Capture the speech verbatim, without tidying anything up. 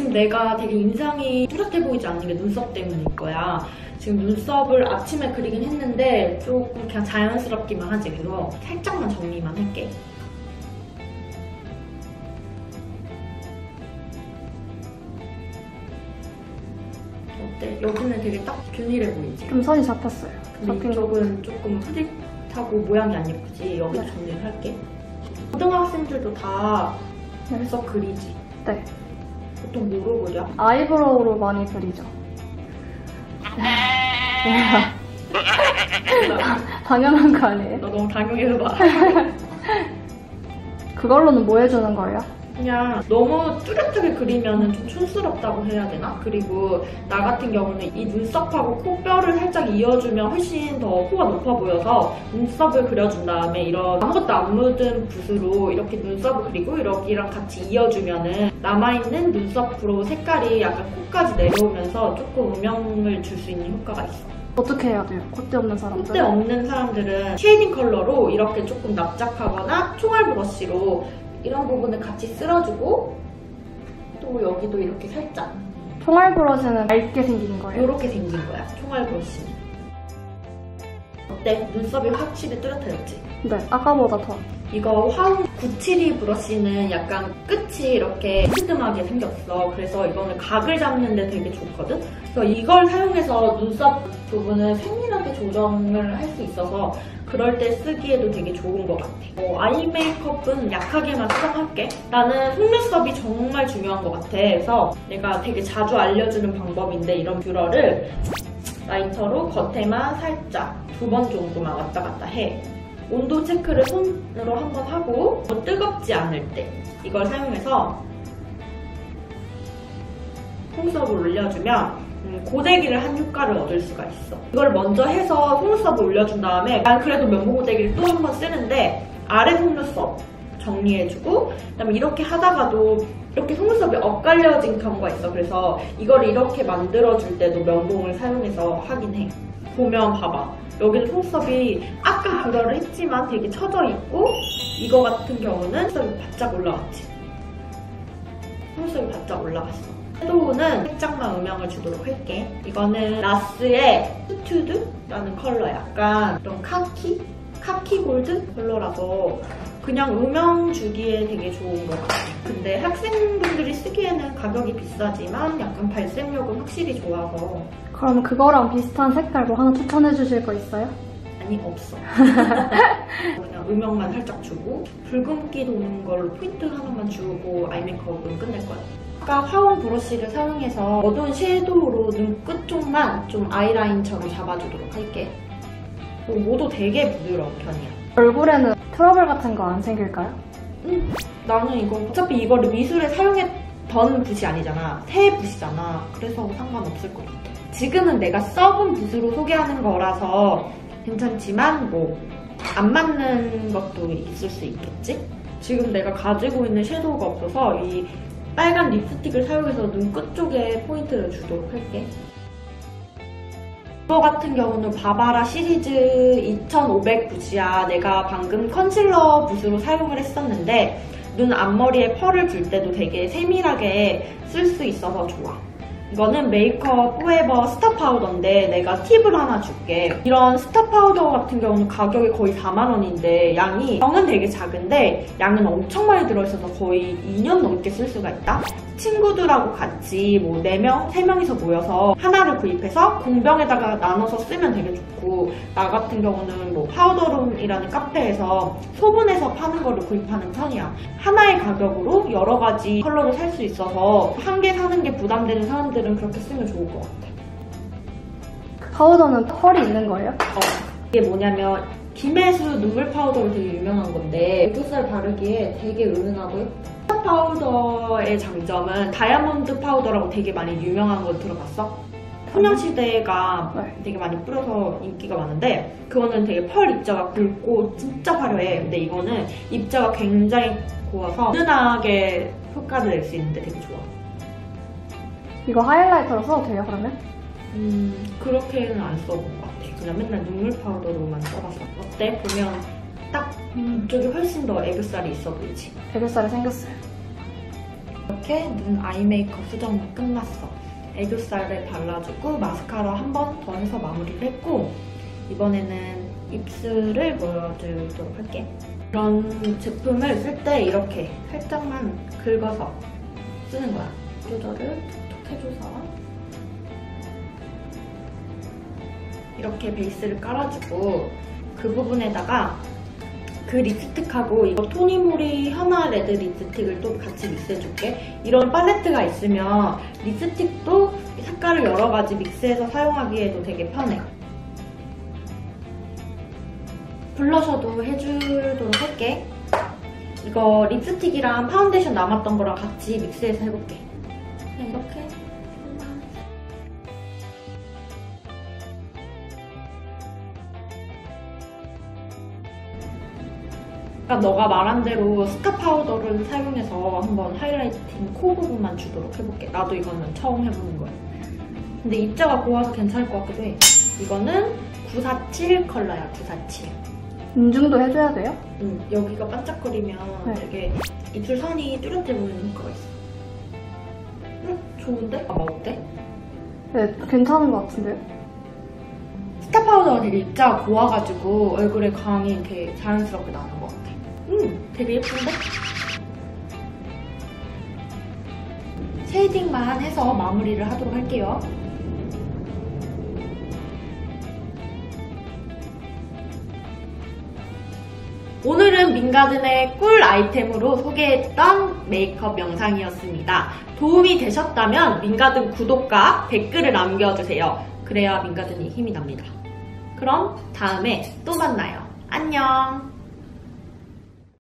지금 내가 되게 인상이 뚜렷해 보이지 않는 게 눈썹 때문일 거야. 지금 눈썹을 아침에 그리긴 했는데 조금 그냥 자연스럽기만 하지. 그래서 살짝만 정리만 할게. 어때? 여기는 되게 딱 균일해 보이지? 좀 선이 잡혔어요. 근데 이쪽은 조금 흐릿하고 모양이 안 예쁘지? 여기도 네. 정리를 할게. 고등학생들도 다 눈썹 네. 그리지? 네. 보통 뭐로 그려? 아이브로우로 많이 그리죠. 당연한 거 아니에요? 너 너무 당연해서 봐. 그걸로는 뭐 해주는 거예요? 그냥 너무 뚜렷하게 그리면 좀 촌스럽다고 해야 되나? 그리고 나 같은 경우는 이 눈썹하고 코뼈를 살짝 이어주면 훨씬 더 코가 높아 보여서 눈썹을 그려준 다음에 이런 아무것도 안 묻은 붓으로 이렇게 눈썹을 그리고 이렇게랑 같이 이어주면은 남아있는 눈썹 브로우 색깔이 약간 코까지 내려오면서 조금 음영을 줄 수 있는 효과가 있어. 어떻게 해야 돼요? 콧대 없는 사람들? 콧대 없는 사람들은 쉐이딩 컬러로 이렇게 조금 납작하거나 총알 브러쉬로 이런 부분을 같이 쓸어주고 또 여기도 이렇게 살짝 총알 브러쉬는 얇게 생긴 거예요? 이렇게 생긴 거야, 총알 브러쉬는. 어때? 눈썹이 확실히 뚜렷해졌지? 네, 아까보다 더. 이거 화음 구칠이 브러쉬는 약간 끝이 이렇게 튼튼하게 생겼어. 그래서 이거는 각을 잡는 데 되게 좋거든? 그래서 이걸 사용해서 눈썹 부분을 세밀하게 조정을 할 수 있어서 그럴 때 쓰기에도 되게 좋은 것 같아. 어, 아이 메이크업은 약하게만 수정할게. 나는 속눈썹이 정말 중요한 것 같아. 그래서 내가 되게 자주 알려주는 방법인데 이런 뷰러를 라이터로 겉에만 살짝 두 번 정도만 왔다 갔다 해. 온도 체크를 손으로 한번 하고 뜨겁지 않을 때 이걸 사용해서 속눈썹을 올려주면 음, 고데기를 한 효과를 얻을 수가 있어. 이걸 먼저 해서 속눈썹을 올려준 다음에 난 그래도 면봉 고데기를 또 한 번 쓰는데 아래 속눈썹 정리해주고 그다음에 이렇게 하다가도 이렇게 속눈썹이 엇갈려진 경우가 있어. 그래서 이걸 이렇게 만들어줄 때도 면봉을 사용해서 하긴 해. 보면 봐봐. 여기는 속눈썹이 아까 뷰러를 했지만 되게 처져 있고 이거 같은 경우는 속눈썹이 바짝 올라갔지. 속눈썹이 바짝 올라갔어. 섀도우는 살짝만 음영을 주도록 할게. 이거는 나스의 스튜드라는 컬러, 약간 좀 카키? 카키 골드 컬러라서 그냥 음영 주기에 되게 좋은 것 같아. 근데 학생분들이 쓰기에는 가격이 비싸지만 약간 발색력은 확실히 좋아서. 그럼 그거랑 비슷한 색깔 뭐 하나 추천해 주실 거 있어요? 아니, 없어. 그냥 음영만 살짝 주고 붉은기 도는 걸로 포인트 하나만 주고 아이 메이크업은 끝낼 거야. 아까 화홍 브러쉬를 사용해서 어두운 섀도우로 눈끝 쪽만 좀 아이라인처럼 잡아주도록 할게. 모두 되게 부드러운 편이야. 얼굴에는 트러블 같은 거 안 생길까요? 응. 나는 이거 어차피 이거를 미술에 사용했던 붓이 아니잖아. 새 붓이잖아. 그래서 상관없을 것 같아. 지금은 내가 써본 붓으로 소개하는 거라서 괜찮지만 뭐 안 맞는 것도 있을 수 있겠지? 지금 내가 가지고 있는 섀도우가 없어서 이 빨간 립스틱을 사용해서 눈끝 쪽에 포인트를 주도록 할게. 이거 같은 경우는 바바라 시리즈 이천오백 붓이야. 내가 방금 컨실러 붓으로 사용을 했었는데 눈 앞머리에 펄을 줄 때도 되게 세밀하게 쓸 수 있어서 좋아. 이거는 메이크업 포에버 스타 파우더인데 내가 팁을 하나 줄게. 이런 스타 파우더 같은 경우는 가격이 거의 사만 원인데 양이 양은 되게 작은데 양은 엄청 많이 들어있어서 거의 이 년 넘게 쓸 수가 있다. 친구들하고 같이 뭐 네 명, 세 명이서 모여서 하나를 구입해서 공병에다가 나눠서 쓰면 되게 좋고, 나 같은 경우는 뭐 파우더룸이라는 카페에서 소분해서 파는 거를 구입하는 편이야. 하나의 가격으로 여러 가지 컬러를 살 수 있어서 한 개 사는 게 부담되는 사람들은 그렇게 쓰면 좋을 것 같아. 그 파우더는 펄이 있는 거예요? 어. 이게 뭐냐면 김혜수 눈물 파우더로 되게 유명한 건데 애교살 바르기에 되게 은은하고 예뻐. 파우더의 장점은 다이아몬드 파우더라고 되게 많이 유명한 거 들어봤어? 소녀시대가 네. 되게 많이 뿌려서 인기가 많은데 그거는 되게 펄 입자가 굵고 진짜 화려해. 근데 이거는 입자가 굉장히 고와서 은은하게 효과를 낼 수 있는데 되게 좋아. 이거 하이라이터로 써도 돼요, 그러면? 음, 그렇게는 안 써본 것 같아. 그냥 맨날 눈물 파우더로만 써봤어. 어때? 보면 딱 이쪽이 훨씬 더 애교살이 있어 보이지? 애교살이 생겼어요. 이렇게 눈 아이 메이크업 수정은 끝났어. 애교살을 발라주고 마스카라 한 번 더 해서 마무리를 했고, 이번에는 입술을 보여주도록 할게. 이런 제품을 쓸 때 이렇게 살짝만 긁어서 쓰는 거야. 조절을 톡톡 해줘서 이렇게 베이스를 깔아주고, 그 부분에다가 그 립스틱하고 이거 토니모리 현아 레드 립스틱을 또 같이 믹스해줄게. 이런 팔레트가 있으면 립스틱도 색깔을 여러 가지 믹스해서 사용하기에도 되게 편해. 블러셔도 해주도록 할게. 이거 립스틱이랑 파운데이션 남았던 거랑 같이 믹스해서 해볼게. 그냥 이렇게. 그러니까 너가 말한 대로 스카 파우더를 사용해서 한번 하이라이팅 코 부분만 주도록 해볼게. 나도 이거는 처음 해보는 거야. 근데 입자가 고와서 괜찮을 것 같기도 해. 이거는 구사칠 컬러야, 구사칠. 인중도 해줘야 돼요? 응, 여기가 반짝거리면 네. 되게 입술 선이 뚜렷해 보이는 효과가 있어. 응, 좋은데? 아, 어때? 네, 괜찮은 것 같은데요? 스카 파우더가 되게 입자가 고와가지고 얼굴에 광이 이렇게 자연스럽게 나는 것 같아. 음, 되게 예쁜데? 쉐이딩만 해서 마무리를 하도록 할게요. 오늘은 민가든의 꿀 아이템으로 소개했던 메이크업 영상이었습니다. 도움이 되셨다면 민가든 구독과 댓글을 남겨주세요. 그래야 민가든이 힘이 납니다. 그럼 다음에 또 만나요. 안녕!